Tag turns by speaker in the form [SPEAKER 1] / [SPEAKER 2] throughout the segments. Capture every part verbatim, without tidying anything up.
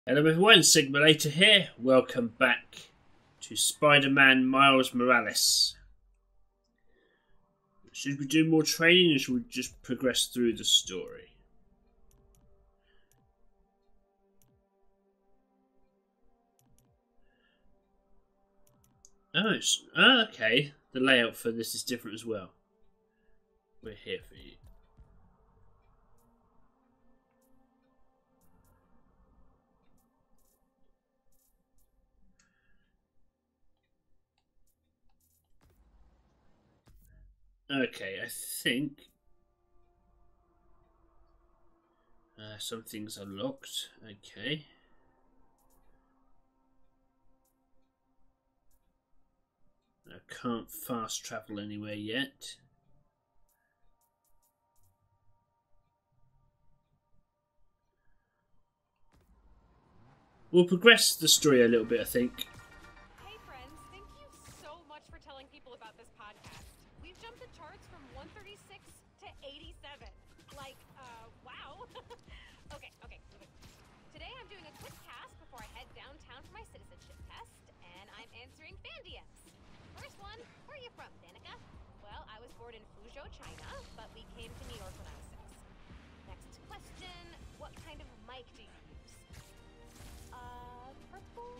[SPEAKER 1] Hello everyone, Sigmulator here. Welcome back to Spider-Man Miles Morales. Should we do more training or should we just progress through the story? Oh, it's, oh, okay. The layout for this is different as well. We're here for you. Okay, I think uh, some things are locked. Okay. I can't fast travel anywhere yet. We'll progress the story a little bit, I think.
[SPEAKER 2] Hey friends, thank you so much for telling people about this podcast. We've jumped the charts from one thirty-six to eighty-seven. Like, uh, wow. okay, okay. Today I'm doing a quick cast before I head downtown for my citizenship test, and I'm answering fan D Ms. First one, where are you from, Danica? Well, I was born in Fuzhou, China, but we came to New York when I was six. Next question, what kind of mic do you use? Uh, purple?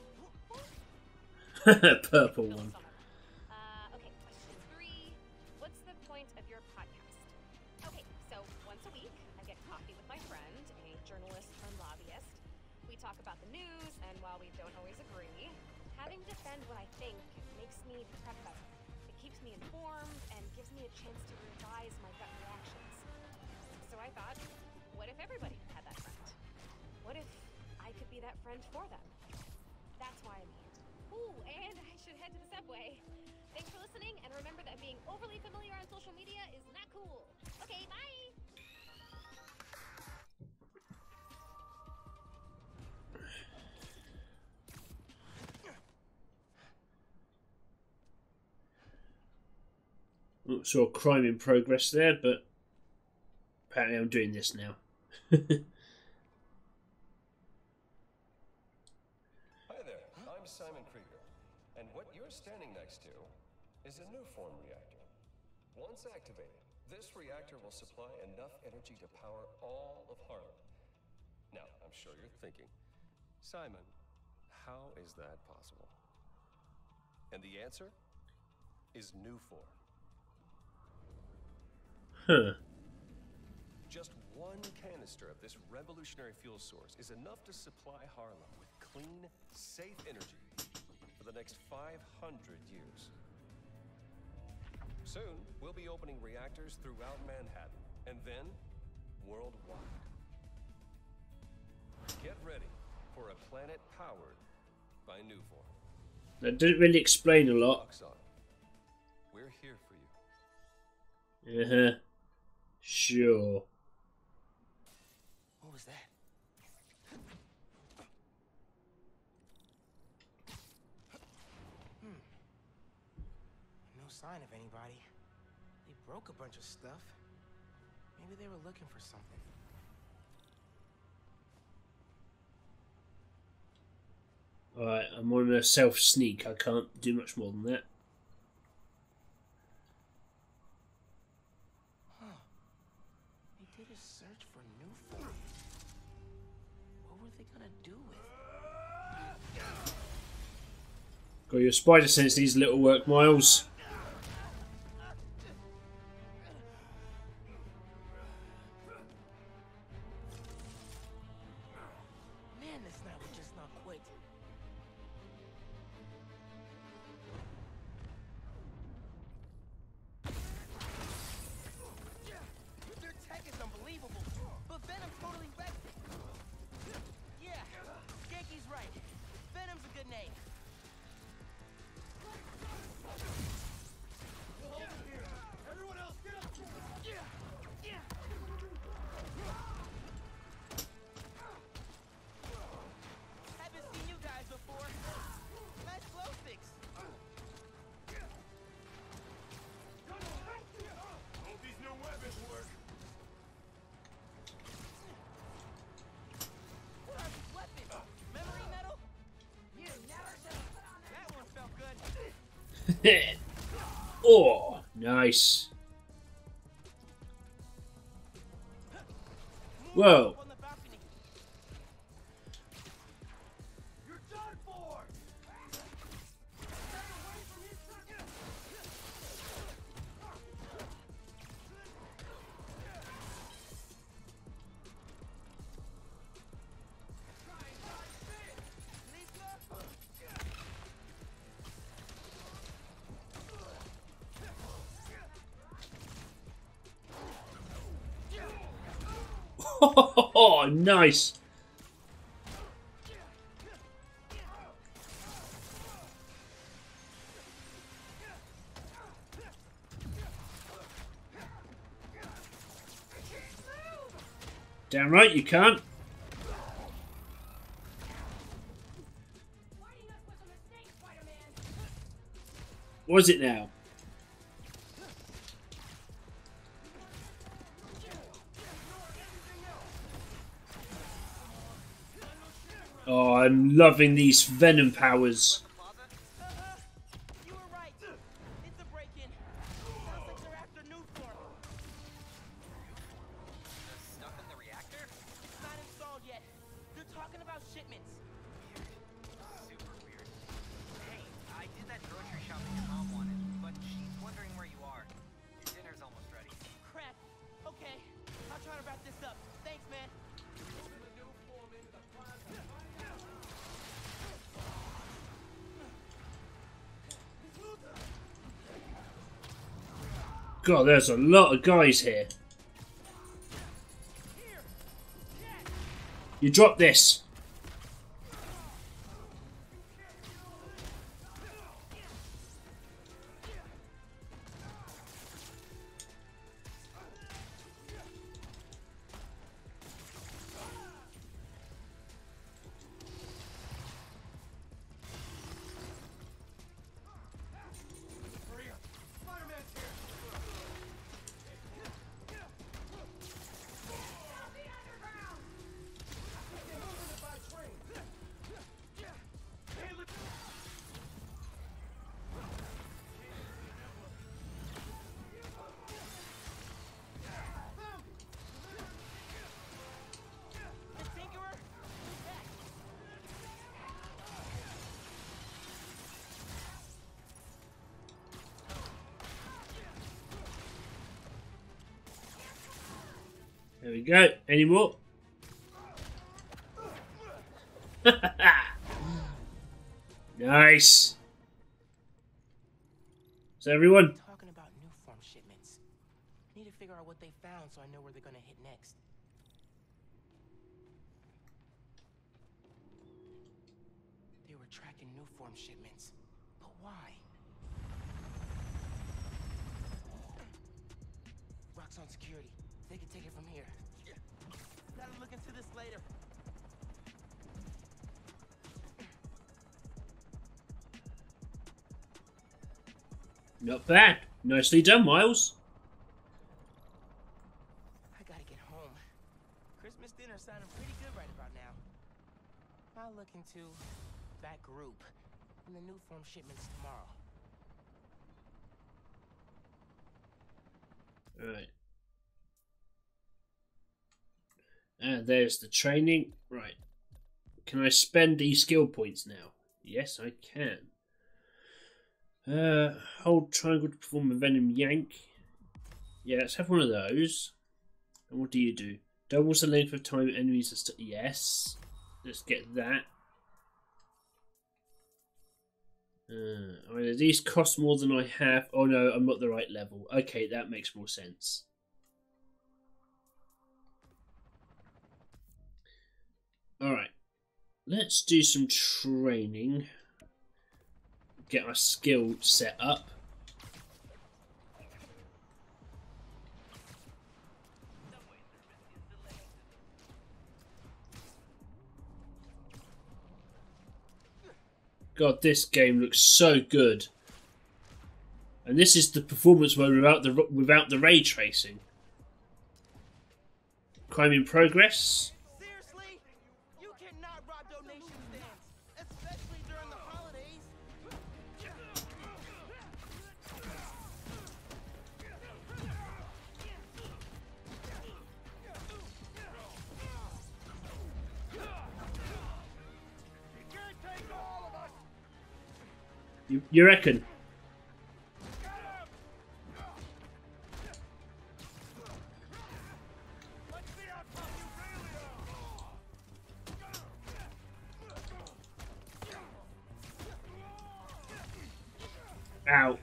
[SPEAKER 1] Purple one.
[SPEAKER 2] Uh, okay, question three. What's the point of your podcast? Okay, so once a week, I get coffee with my friend, a journalist turned lobbyist. We talk about the news, and while we don't always agree, having to defend what I think makes me prep better. It keeps me informed and gives me a chance to revise my gut reactions. So I thought, what if everybody had that friend? What if I could be that friend for them? That's why I'm here. Ooh, and I should head to the subway. Thanks for listening, and remember that being overly familiar on social media is not cool. Okay, bye!
[SPEAKER 1] Oh, saw a crime in progress there, but apparently I'm doing this now.
[SPEAKER 3] Hi there, I'm Simon Krieger, and what you're standing next to is a new form reactor. Once activated, this reactor will supply enough energy to power all of Harlem. Now, I'm sure you're thinking, Simon, how is that possible? And the answer is new form.
[SPEAKER 1] Huh.
[SPEAKER 3] Just one canister of this revolutionary fuel source is enough to supply Harlem with clean, safe energy for the next five hundred years. Soon, we'll be opening reactors throughout Manhattan, and then worldwide. Get ready for a planet powered by Nuform.
[SPEAKER 1] That didn't really explain a lot.
[SPEAKER 3] We're here for you.
[SPEAKER 1] Uh-huh. Sure.
[SPEAKER 4] What was that? Hmm. No sign of anybody. They broke a bunch of stuff. Maybe they were looking for something.
[SPEAKER 1] Alright, I'm on a self-sneak. I can't do much more than that.
[SPEAKER 4] They did a search for Nuform. What were they gonna do with it?
[SPEAKER 1] Got your spider sense needs a little work, Miles.
[SPEAKER 4] Man, this night would just not quit. Their tech is unbelievable, but Venom totally wrecked it. Yeah, Genki's right. Venom's a good name.
[SPEAKER 5] Everyone else, get up! Yeah! Yeah!
[SPEAKER 4] Haven't seen you guys
[SPEAKER 1] Oh, nice. Whoa.
[SPEAKER 4] On the balcony.
[SPEAKER 5] You're done for! Stay away from his second!
[SPEAKER 1] Oh, nice. Damn right you can't. What is it now? Oh, I'm loving these venom powers.
[SPEAKER 4] Uh-huh. You were right. It's a break-in. Sounds like they're after new form.
[SPEAKER 6] The stuff in the reactor?
[SPEAKER 4] It's not installed yet. They're talking about shipments.
[SPEAKER 6] Super weird. Hey, I did that grocery shopping your mom wanted, but she's wondering where you are. Dinner's almost ready.
[SPEAKER 4] Crap. Okay. I'll try to wrap this up. Thanks, man.
[SPEAKER 1] God, there's a lot of guys here. You drop this.
[SPEAKER 5] Spider-Man's here!
[SPEAKER 4] The Tinkerer? Who's that?
[SPEAKER 1] There we go. Any more? Nice. So everyone,
[SPEAKER 4] Talking about new form shipments. Need to figure out what they found so I know where they're gonna hit next. They were tracking new form shipments. But why? Rock's on security. They can take it from here. Gotta look into this later.
[SPEAKER 1] not bad. Nicely done, Miles.
[SPEAKER 4] I gotta get home. Christmas dinner sounding pretty good right about now. I'll look into that group and the new form shipments tomorrow.
[SPEAKER 1] Right. And there's the training. Right. Can I spend these skill points now? Yes, I can. Uh, hold triangle to perform a venom yank. Yeah, let's have one of those. And what do you do? Doubles the length of time enemies are st- yes. Let's get that. Uh, either these cost more than I have. Oh no, I'm not the right level. Okay, that makes more sense. Alright. Let's do some training. Get our skill set up. God, this game looks so good. And this is the performance mode without the without the ray tracing. Crime in progress.
[SPEAKER 4] Seriously? You cannot rob donation stands, especially during the holidays.
[SPEAKER 1] You, you reckon? Ow.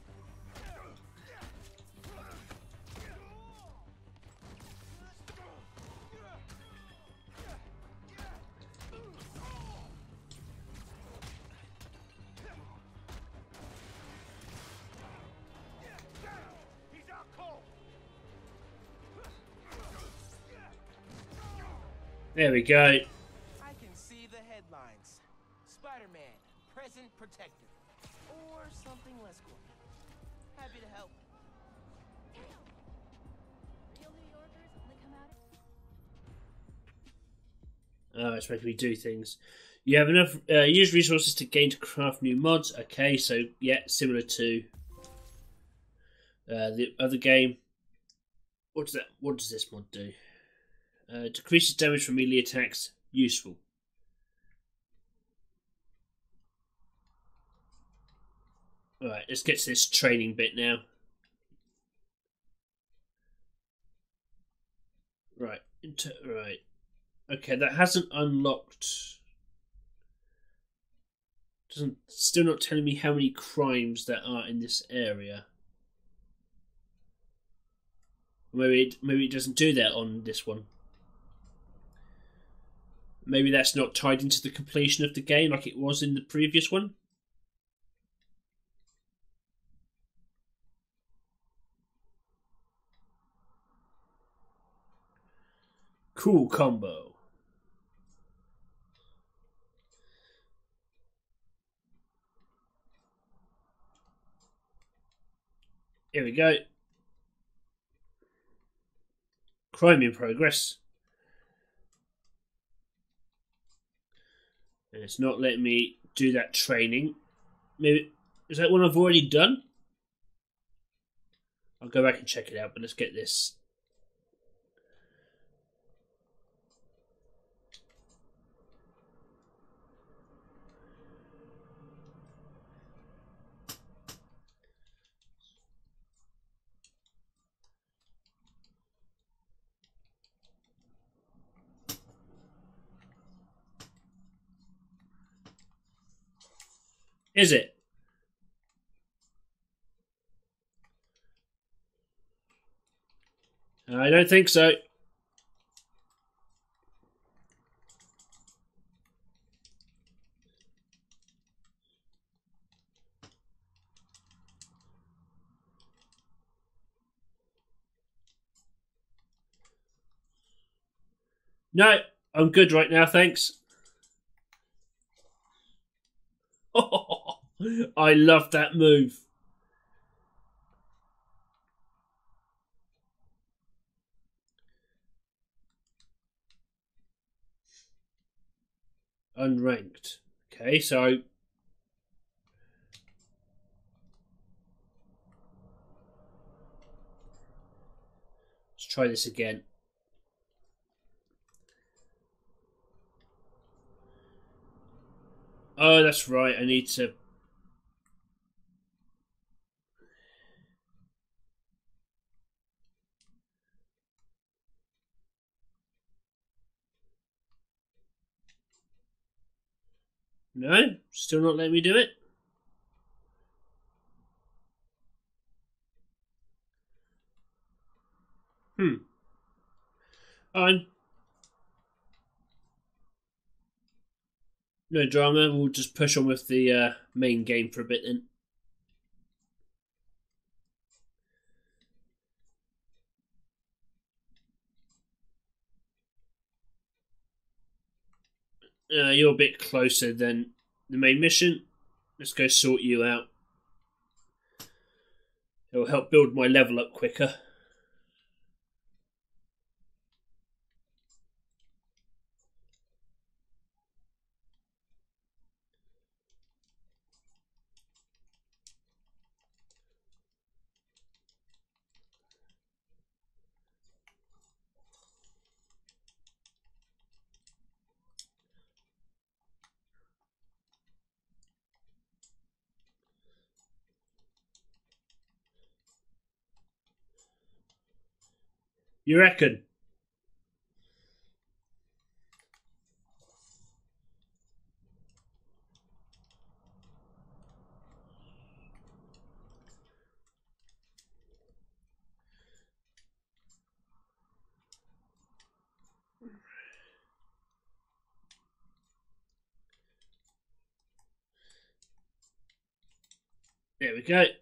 [SPEAKER 1] There we go.
[SPEAKER 4] I can see the headlines. Spider-Man, present protector. Or something less cool. Happy to help.
[SPEAKER 2] Real New Yorkers only come out.
[SPEAKER 1] Oh, it's making me do things. You have enough uh, use resources to gain to craft new mods. Okay, so yeah, similar to uh, the other game. What does that? What does this mod do? Uh, decreases damage from melee attacks. Useful. Alright, let's get to this training bit now. Right, into, right. Okay, that hasn't unlocked. Doesn't still not telling me how many crimes there are in this area. Maybe it, maybe it doesn't do that on this one. Maybe that's not tied into the completion of the game like it was in the previous one. Cool combo. Here we go. Crime in progress. And it's not letting me do that training. Maybe is that one I've already done? I'll go back and check it out, but let's get this. Is it? I don't think so. No, I'm good right now, thanks. I love that move. Unranked. Okay, so let's try this again. Oh, that's right. I need to. No, still not letting me do it. Hmm. Fine. No drama. We'll just push on with the uh, main game for a bit then. Uh, you're a bit closer than the main mission. Let's go sort you out. It'll help build my level up quicker. You reckon? There we go.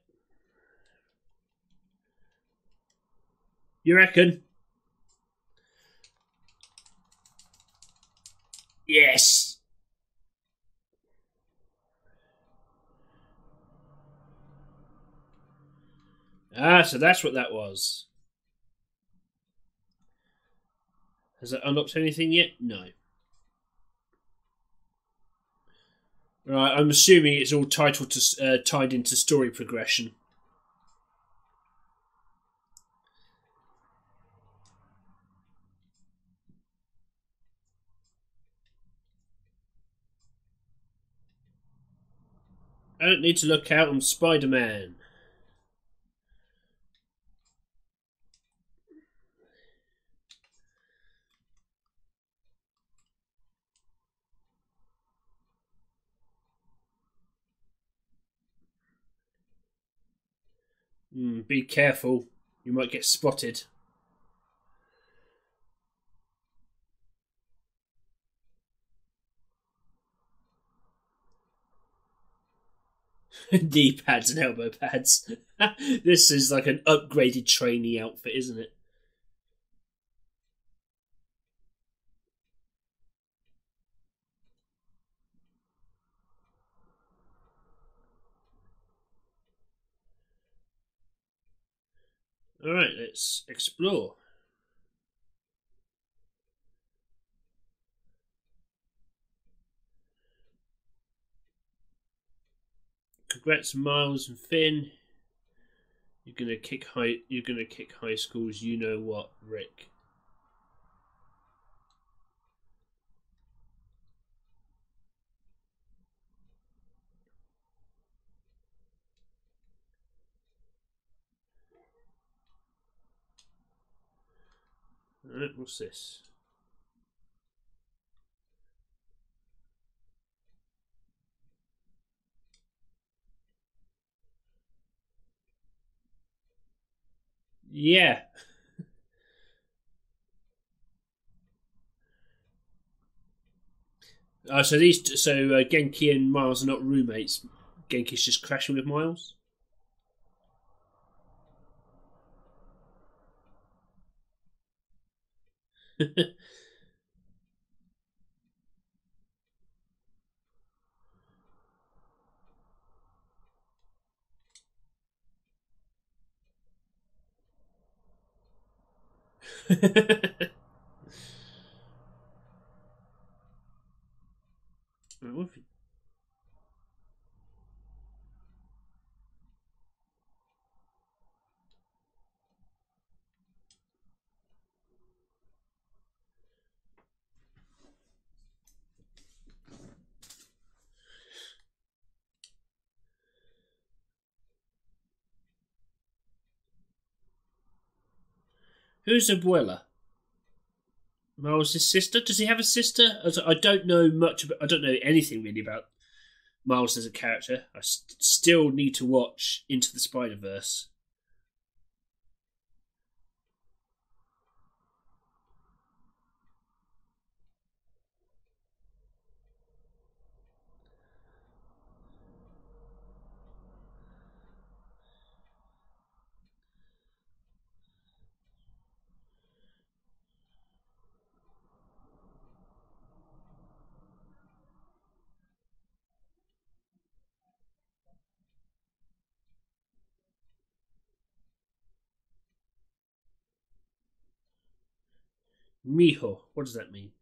[SPEAKER 1] You reckon? Yes. Ah, so that's what that was. Has it unlocked anything yet? No. Right, I'm assuming it's all titled to, uh, tied into story progression. I don't need to look out. I'm Spider-Man. Mm, be careful. You might get spotted. Knee pads and elbow pads. This is like an upgraded trainee outfit, isn't it? Alright, let's explore. Congrats, Miles and Finn. You're gonna kick high. You're gonna kick high schools. You know what, Rick? Alright, what's this? Yeah. Uh, so these, so uh, Genki and Miles are not roommates. Genki's just crashing with Miles. Who's Abuela? Miles' sister? Does he have a sister? I don't know much about. I don't know anything really about Miles as a character. I st- still need to watch Into the Spider-Verse. Mijo. What does that mean?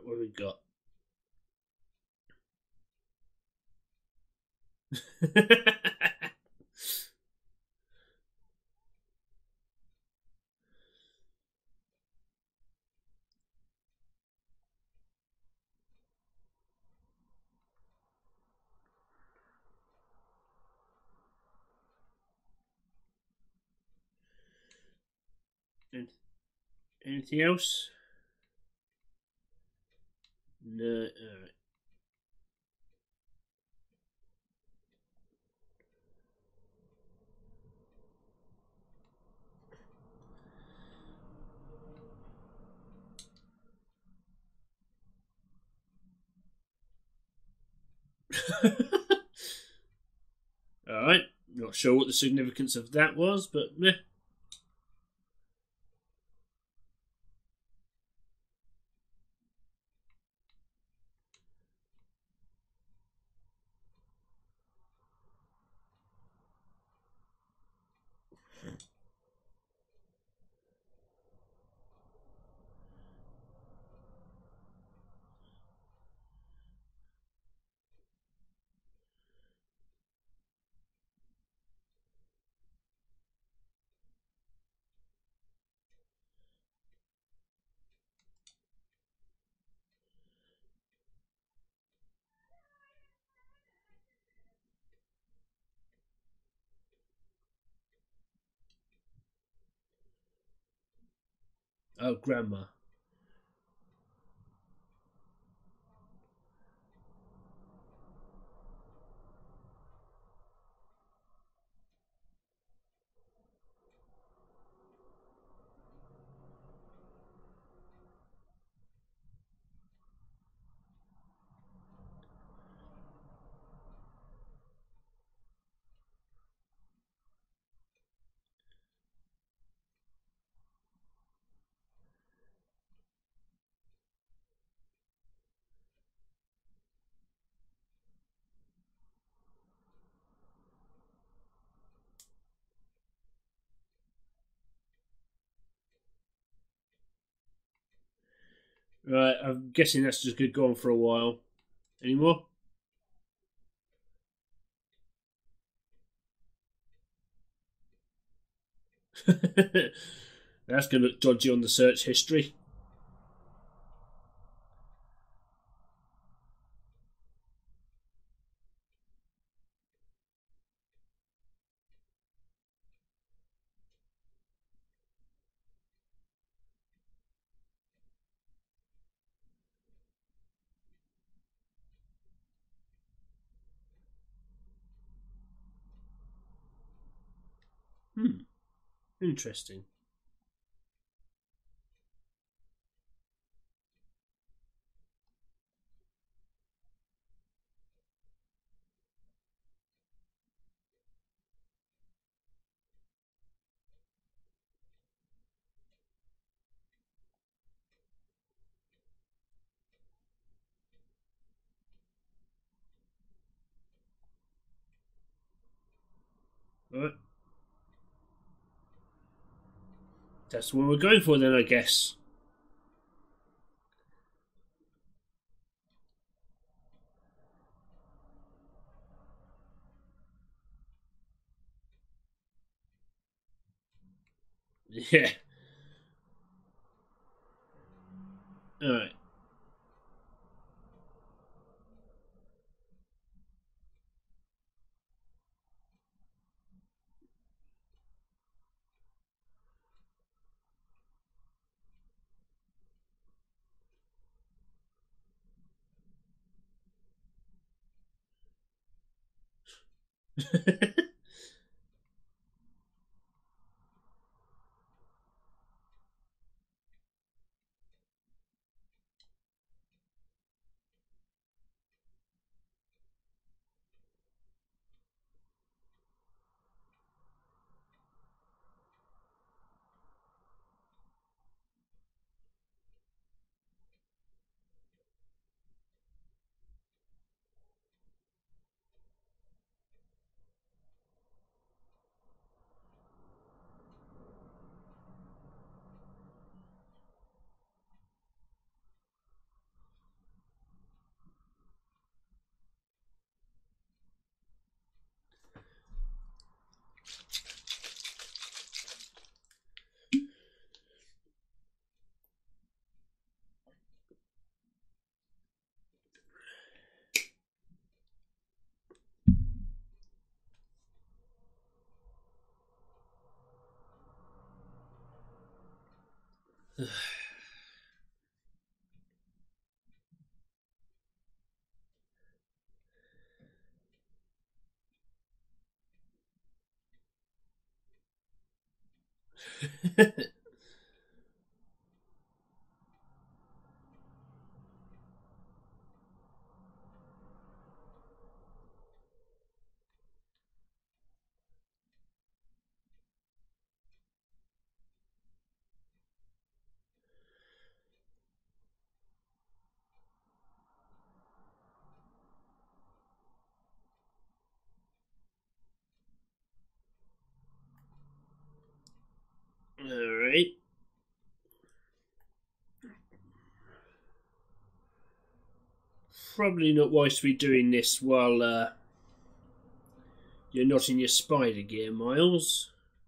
[SPEAKER 1] what have we got? Anything else? No. All right. Alright, not sure what the significance of that was, but meh. Oh, grandma. Right, I'm guessing that's just good go on for a while. Any more? That's going to look dodgy on the search history. Hmm, interesting. Right. That's what we're going for then, I guess. Yeah. Alright. Alright. Probably not wise to be doing this while uh, you're not in your spider gear, Miles.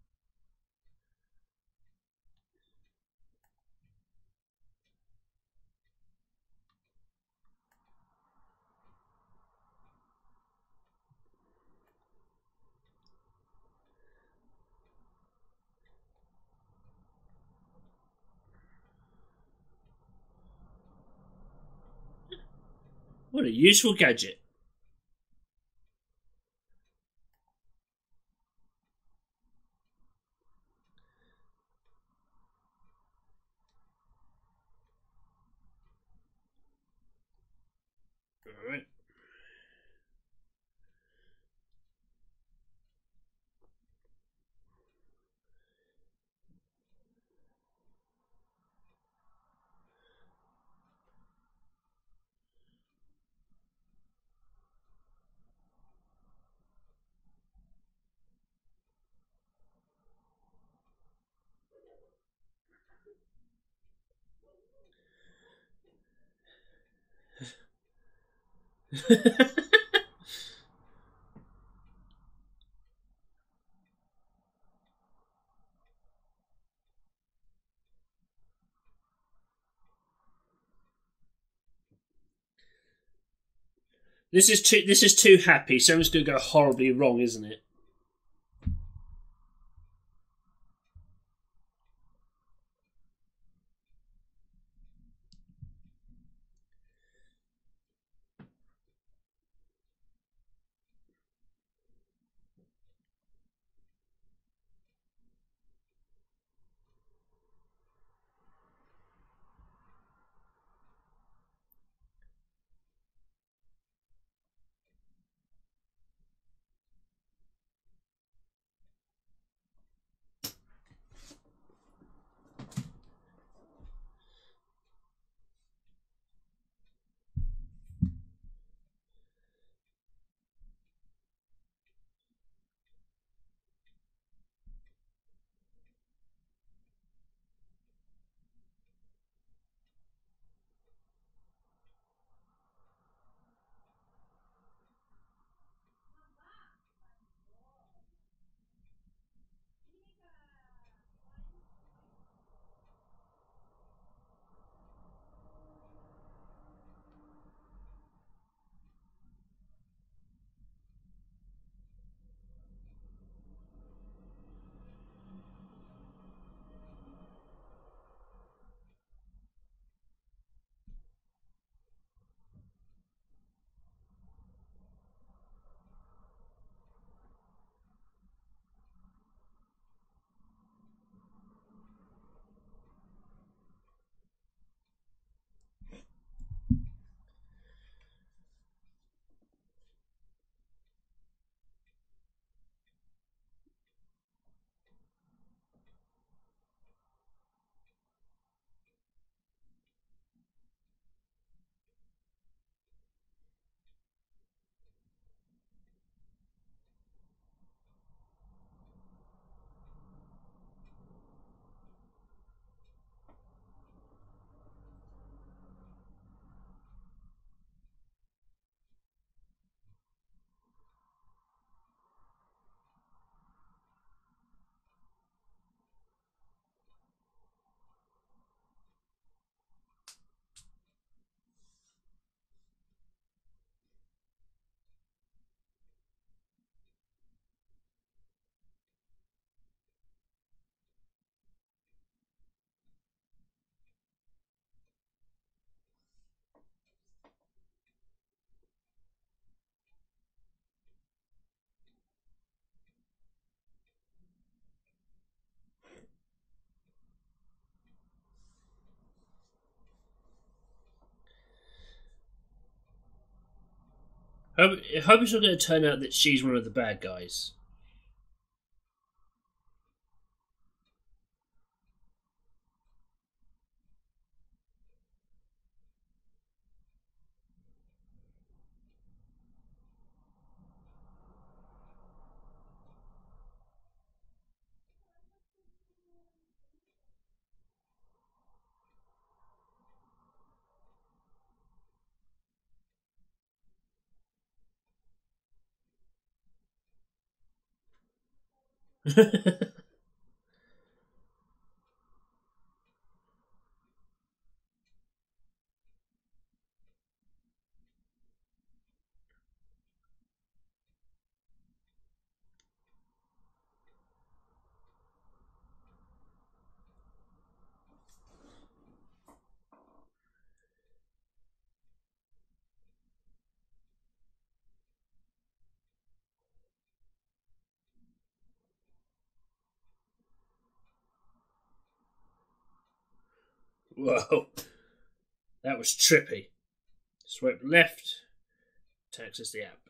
[SPEAKER 1] What a useful gadget. Alright. This is too. This is too happy. Something's going to go horribly wrong, isn't it? hope, I hope it's not going to turn out that she's one of the bad guys. Whoa. That was trippy. Swipe left to access the app.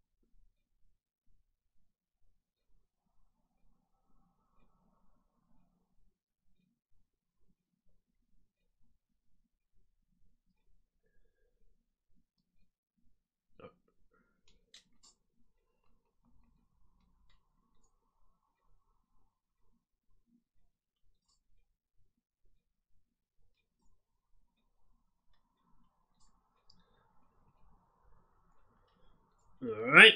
[SPEAKER 1] Alright.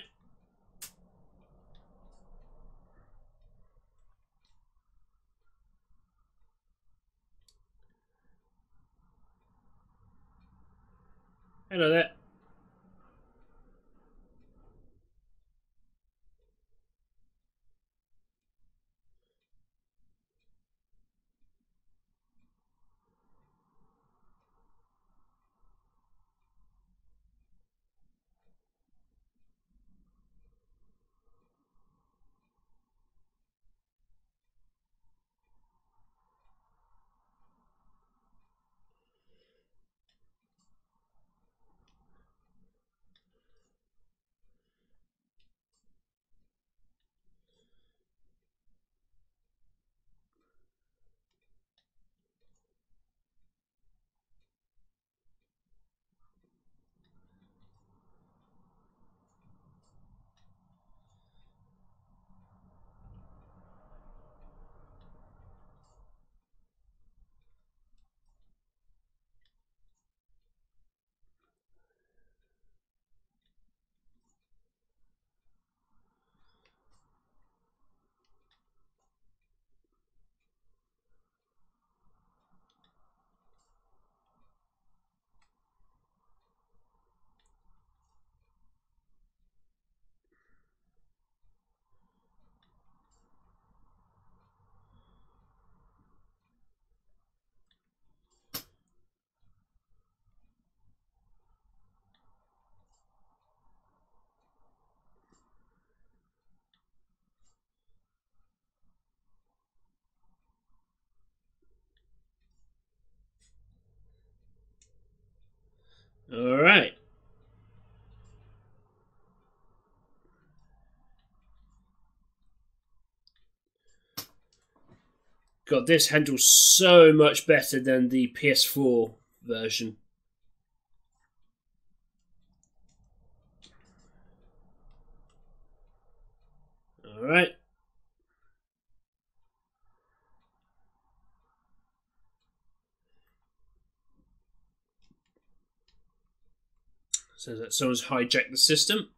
[SPEAKER 1] Hello there. Alright. God, this handles so much better than the P S four version. Alright. Says that someone's hijacked the system.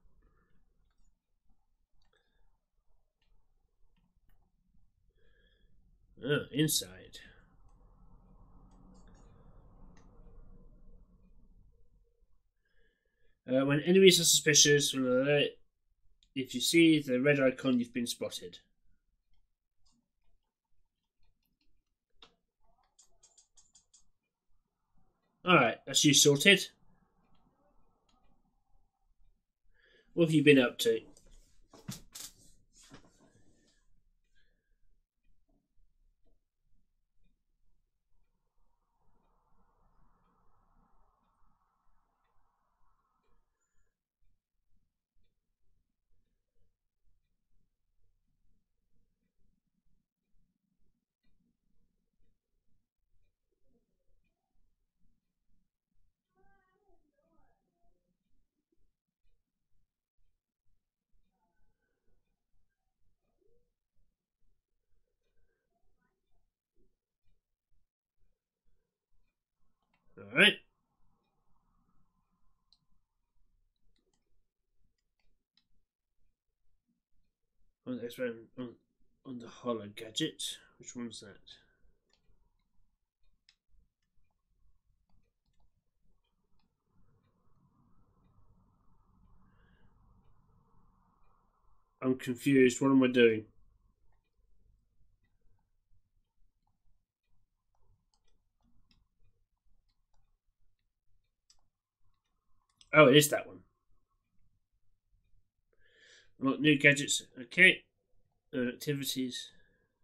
[SPEAKER 1] Oh, inside. Uh, when enemies are suspicious, if you see the red icon, you've been spotted. Alright, that's you sorted. What have you been up to? Alright. On the, on, on the hollow gadget. Which one's that? I'm confused. What am I doing? Oh, it is that one. Unlock new gadgets. Okay. Uh, activities.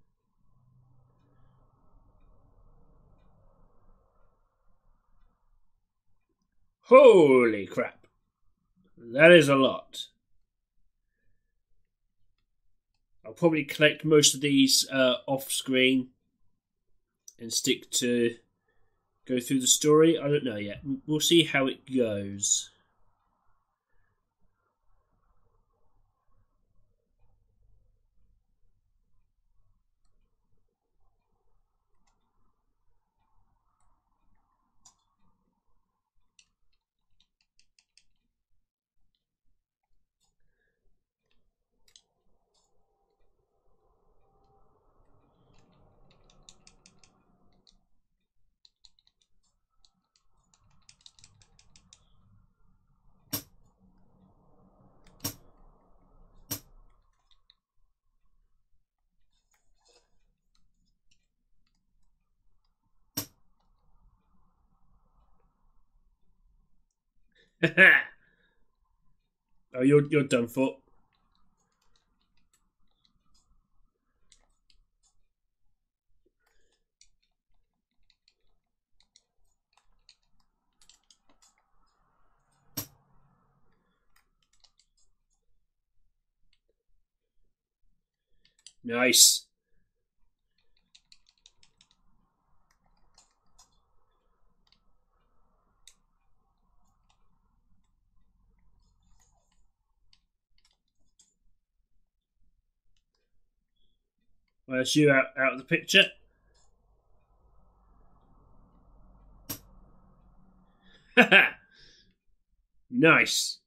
[SPEAKER 1] Holy crap. That is a lot. I'll probably collect most of these uh, off screen and stick to go through the story. I don't know yet. We'll see how it goes. Oh, you're you're done for. Nice. Well, that's you out, out of the picture. Nice.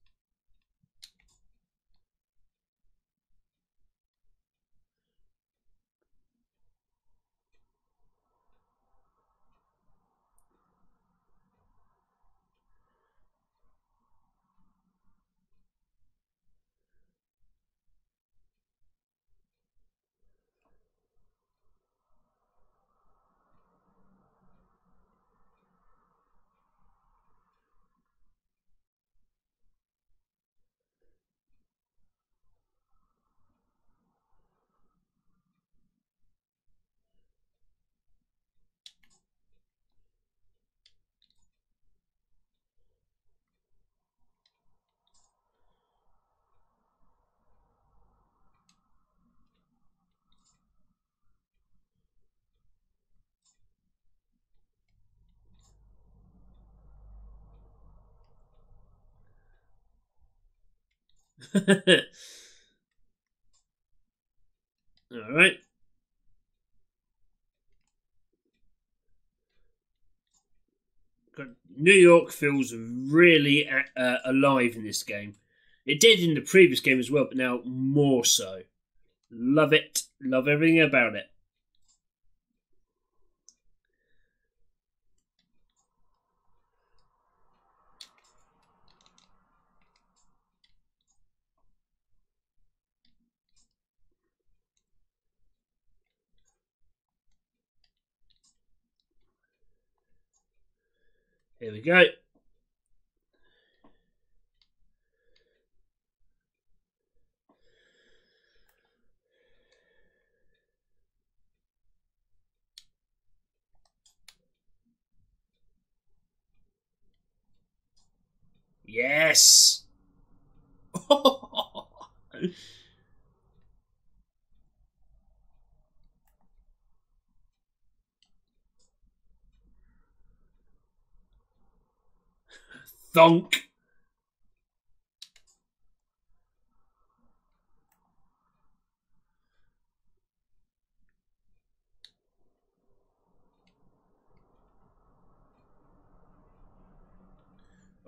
[SPEAKER 1] All right. New York feels really uh, alive in this game. It did in the previous game as well, but now more so. Love it. Love everything about it. Here we go. Yes. Thunk.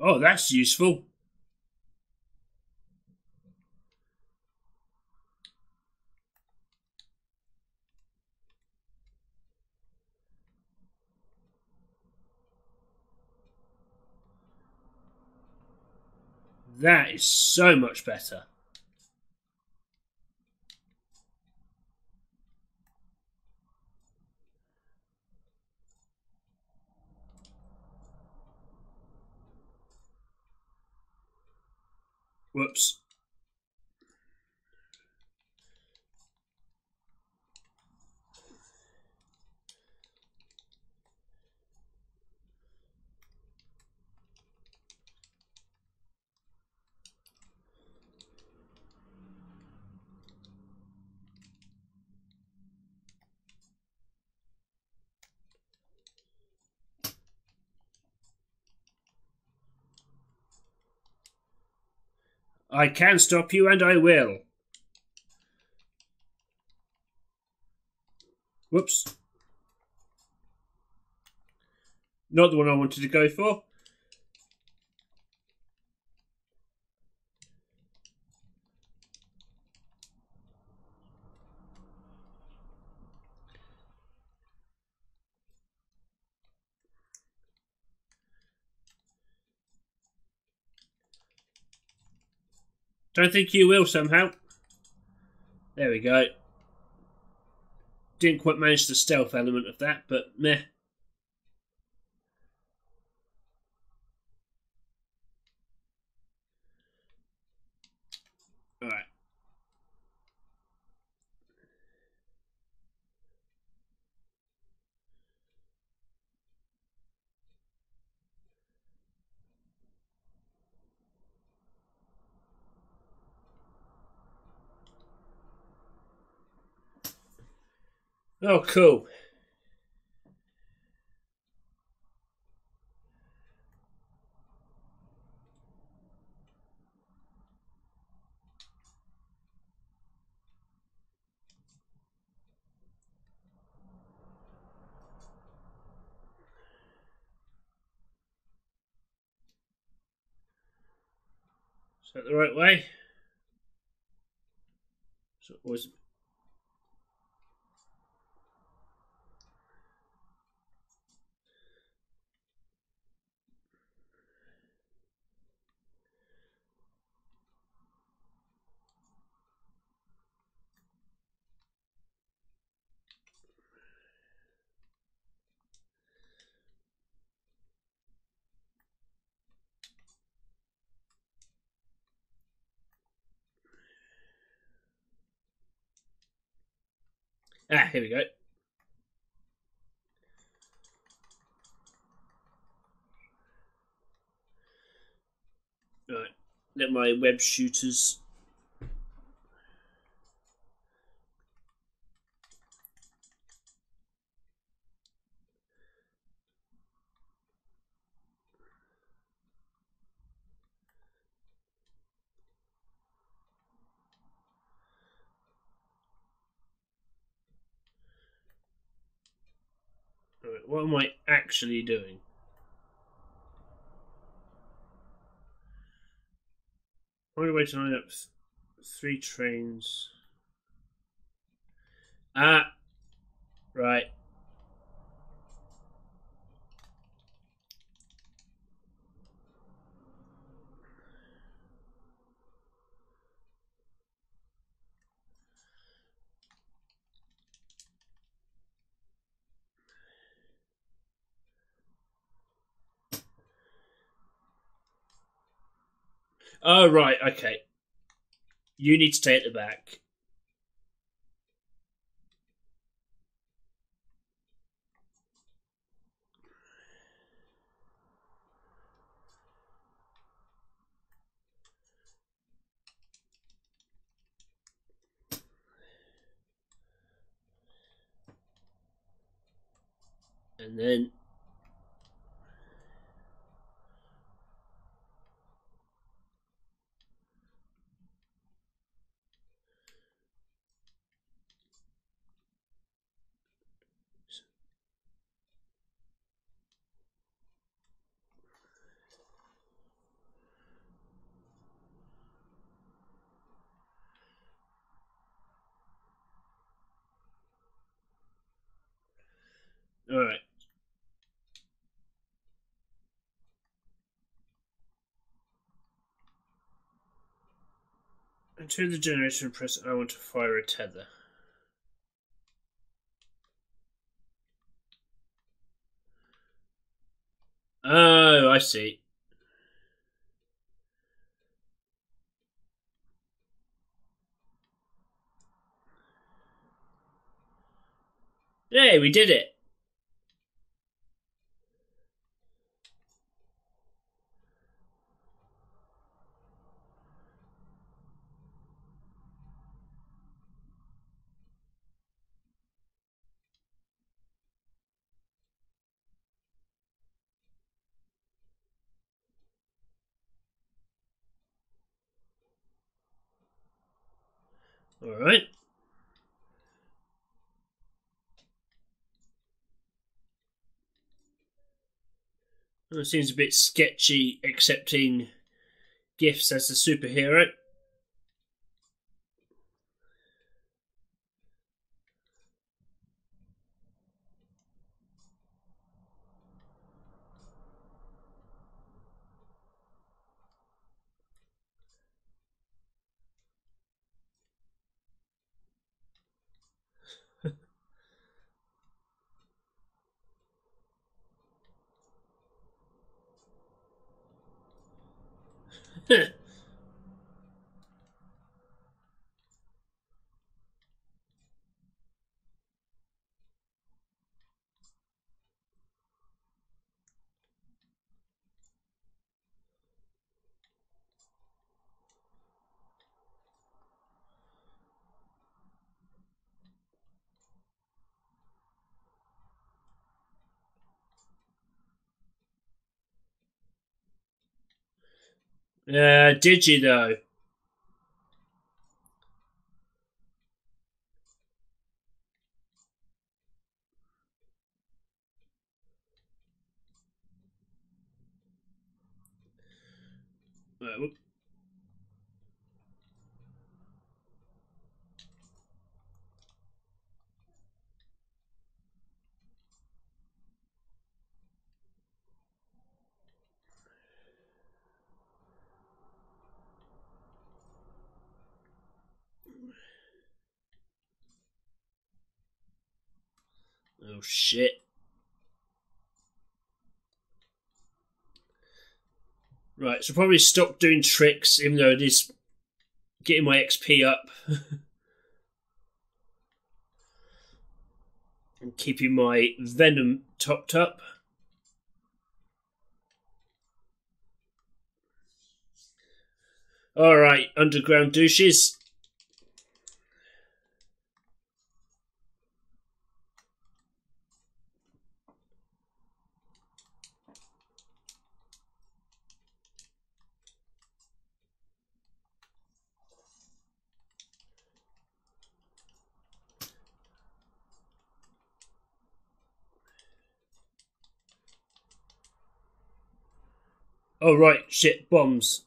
[SPEAKER 1] Oh, that's useful. That is so much better. Whoops. I can stop you, and I will. Whoops. Not the one I wanted to go for. Don't think you will somehow. There we go. Didn't quite manage the stealth element of that, but meh. Alright. Oh, cool. Is that the right way? So it was. Ah, here we go. Right. Let my web shooters. Right, what am I actually doing? Find a way to line up th three trains. Ah, right. Oh, right, okay. You need to stay at the back. And then Alright. Enter the generator and press I want to fire a tether. Oh, I see. Hey, we did it! Alright. It seems a bit sketchy accepting gifts as a superhero. Uh, did you though? Uh, oh shit. Right, so probably stop doing tricks, even though it is getting my X P up. And keeping my venom topped up. Alright, underground douches. Oh right, shit, bombs.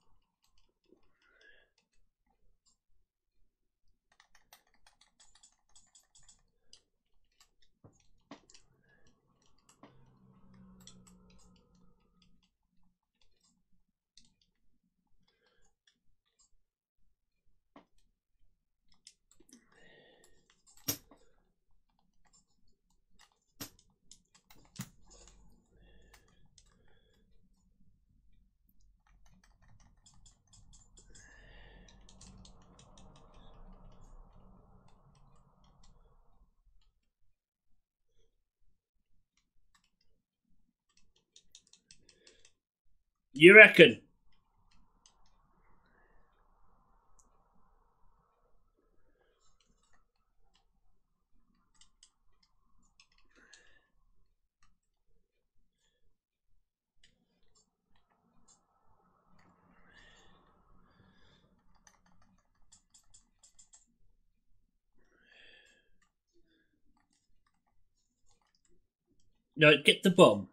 [SPEAKER 1] You reckon? No, get the bomb.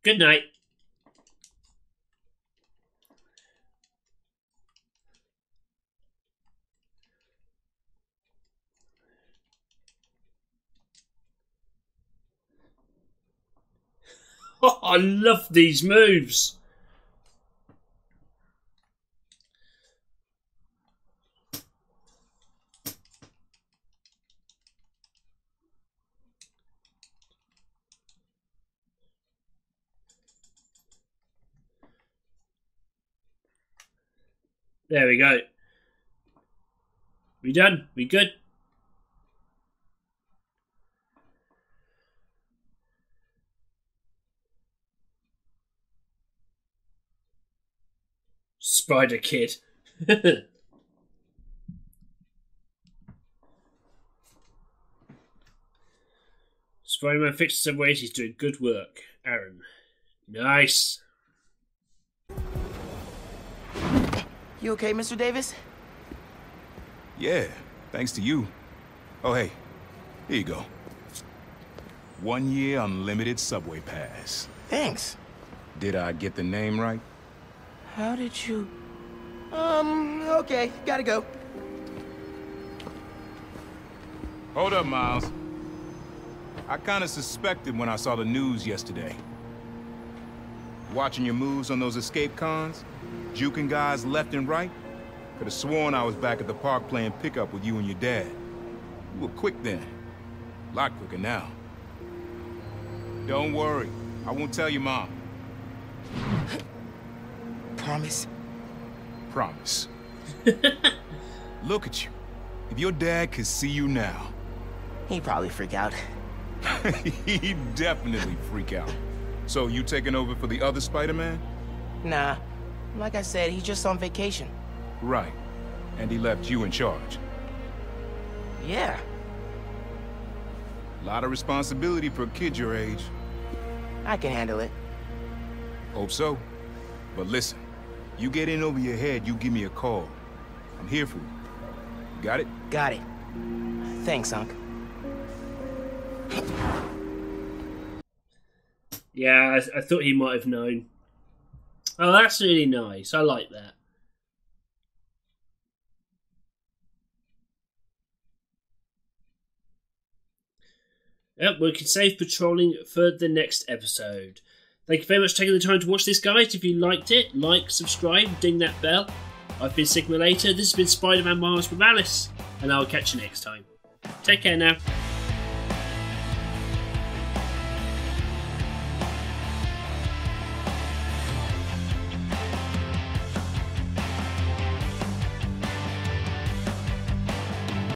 [SPEAKER 1] Good night. Oh, I love these moves. There we go. We done? We good? Spider Kid. Spider-Man fixed some ways. He's doing good work. Aaron. Nice.
[SPEAKER 4] You okay, Mister Davis?
[SPEAKER 7] Yeah, thanks to you. Oh, hey, here you go. One year unlimited subway pass.
[SPEAKER 4] Thanks.
[SPEAKER 7] Did I get the name right?
[SPEAKER 4] How did you... Um, okay, gotta go.
[SPEAKER 7] Hold up, Miles. I kinda suspected when I saw the news yesterday. Watching your moves on those escape cons, juking guys left and right, could have sworn I was back at the park playing pickup with you and your dad. You were quick then. A lot quicker now. Don't worry, I won't tell your mom.
[SPEAKER 4] Promise?
[SPEAKER 7] Promise. Look at you. If your dad could see you now...
[SPEAKER 4] He'd probably freak out.
[SPEAKER 7] He'd definitely freak out. So you taking over for the other Spider-Man?
[SPEAKER 4] Nah. Like I said, he's just on vacation.
[SPEAKER 7] Right. And he left you in charge.
[SPEAKER 4] Yeah.
[SPEAKER 7] A lot of responsibility for a kid your age.
[SPEAKER 4] I can handle it.
[SPEAKER 7] Hope so. But listen, you get in over your head, you give me a call. I'm here for you. Got it?
[SPEAKER 4] Got it. Thanks, Unc.
[SPEAKER 1] Yeah, I, I thought he might have known. Oh, that's really nice. I like that. Yep, we can save patrolling for the next episode. Thank you very much for taking the time to watch this, guys. If you liked it, like, subscribe, ding that bell. I've been Sigma Later. This has been Spider-Man Miles Morales, and I'll catch you next time. Take care now.